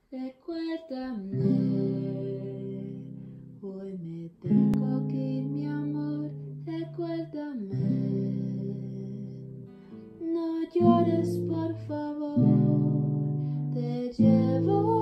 Recuérdame, hoy me tengo que ir, mi amor. Recuérdame, no llores, por favor. Te llevo